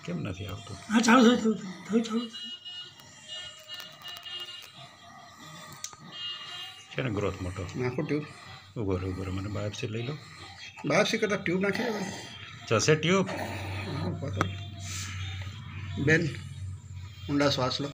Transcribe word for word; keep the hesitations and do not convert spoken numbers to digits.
કેમ નથી આવતું? હા ચાલુ થયું થયું થયું છે ને ગ્રોથ મોટો. નાખો ટ્યુબ. ઉભો રહો ઉભો રહો, મને બાયોપ્સી લઈ લો. બાયોપ્સી કરતાં ટ્યુબ નાખી હવે જશે ટ્યુબ. બેન ઊંડા શ્વાસ લો.